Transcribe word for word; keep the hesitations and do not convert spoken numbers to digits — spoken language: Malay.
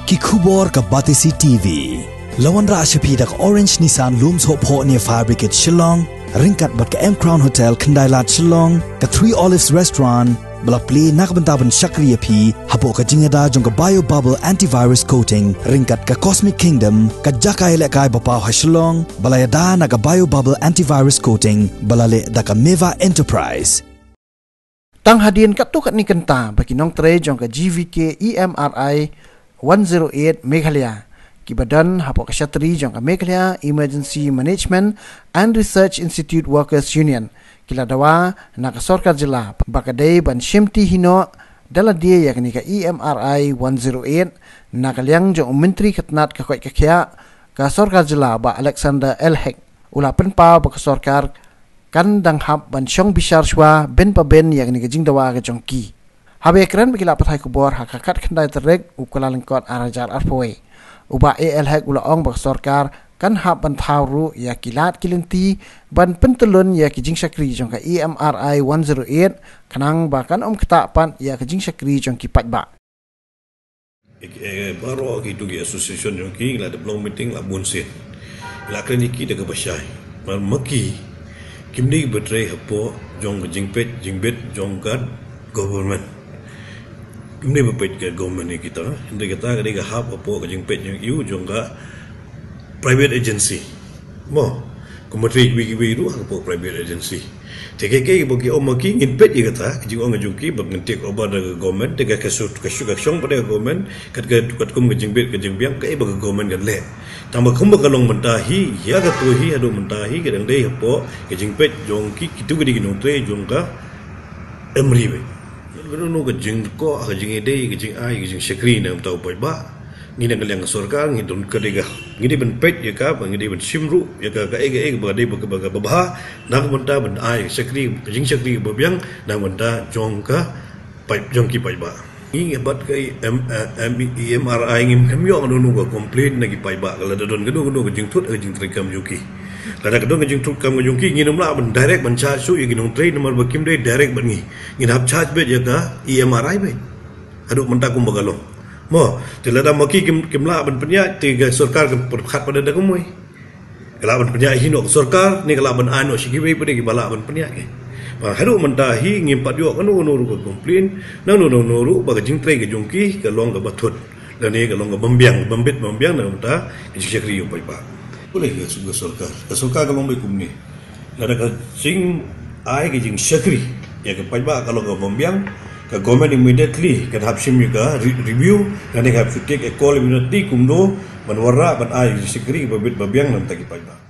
ki khubor ka batisi T V lawan ra shapi dak Orange Nissan looms ho pho near Fabricate Shillong ringkat bat ka M Crown Hotel Kandailat Shillong ka Three Olives Restaurant bala play nakbantaban Shakriya P hapo ka Jingdawa jong ka bio bubble antivirus coating ringkat ka Cosmic Kingdom ka Jakai lekai bapa ha Shillong bala yada na ka bio bubble antivirus coating bala le da ka Meva Enterprise tang hadian kat tu kat ni kenta bagi Nongtrei jong ka G V K E M R I one oh eight Meghalaya ki badan hapo ka Shatri jong ka Meghalaya Emergency Management and Research Institute Workers Union kila dawa na ka Sorkar jila bakadai ban shimti hino dala dia yakni ka E M R I one oh eight na kalyang jong menteri katnat ka koi ka kya ka Sorkar jila ba Alexander Elhek ulapan pa ba ka Sorkar kan dang hab ban Shong Bishar shwa ben pa ben yakni ka Jingdawa ka Jong ki habe ekran bagi lapat hai kubor hakakat khandai terek ukala lengkot arajar arpoe uba el hek ula ong ba Sorkar kan hab ban thawru ya kilat kilinti ban pentulun ya ki Jingshakri jong ka E M R I one oh eight kanang ba kan om kata pan ya ki Jingshakri jong ki patba eh baro ki tu ki association jong ki la development meeting la bunsit la kliniki de ka Bishar man maki kimni betre hapo jong jingpet jingbet jong kad government kimni bepet ke government ni kita hindi kata ka hap hapo ka jingpet jong yu jong ka private agency mo kumatri wiki wiru hapo private agency teke ke boki omaki nginpet ye kata jing ong jungki bagntek oba da government tega kasut kasuk kasong pada government kat kat kum jingbet ke jingbiang ke bag government kan le tambah kum bakalong mentahi ya ka tuhi adu mentahi kadang dei hapo ke jingpet jongki kitu gedi Nongtrei jongka Emri be no ke jingko ke jingede ke jing ai ke jing Shakri na tau pai ba ngina ngaliang Sorkar ngidun kadega ngidi ben pet ya ka ngidi ben simru ya ka ka ege ege ba dei ba ba ba na menta ben ai Shakri ke jing Shakri ba biang na menta jongka pai jongki pai ba ngi bat kai M E M R I ngim kamyo anu ko complain nagi pai ba kala don gedo gedo ke jing tut ke jing trekam juki lada gedo ke jing tut kam juki ngi nomla ben direct ben charge su ye Nongtrei nomor bakim dei direct ben ngi ngi hab charge be ya ka E M R I be adu menta kum bagalo mo tilada maki kim kimla ben penya tiga Sorkar ke perkhat pada da kumoi kala ben penya hino Sorkar ni kala ben anu sigiwe pada ki bala ben penya ke ba haru mentahi ngimpat yo kan no ru ko complain na no no no ru ba Jingtrei ke jongki ke long ke batut dan ni ke long ke bambiang bambit bambiang na menta ke Shakri yo pai ba boleh ke suga Sorkar ke Sorkar ke long bai kumni ada ke sing ai ke jing Shakri ya ke pai ba kalau ke bambiang ke government immediately ke hapsim juga review dan ke have to take a call immediately kumdo manwara ban ai Shakri babit babiang nam taki pai ba